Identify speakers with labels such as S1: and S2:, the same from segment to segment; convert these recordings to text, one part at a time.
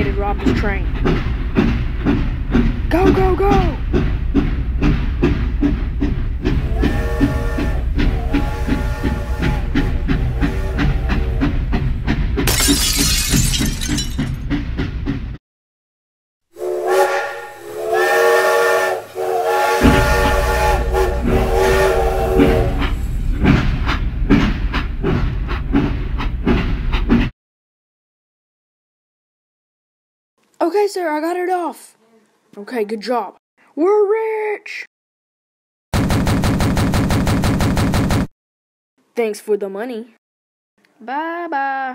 S1: they robbed the train. Go, go, go! Okay, sir, I got it off. Okay, good job. We're rich! Thanks for the money. Bye-bye.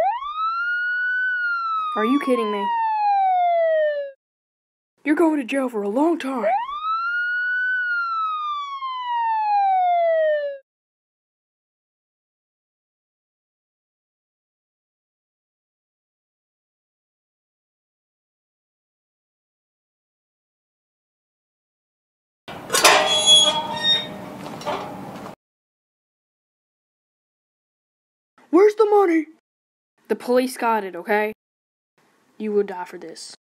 S1: Are you kidding me? You're going to jail for a long time. Where's the money? The police got it, okay? You will die for this.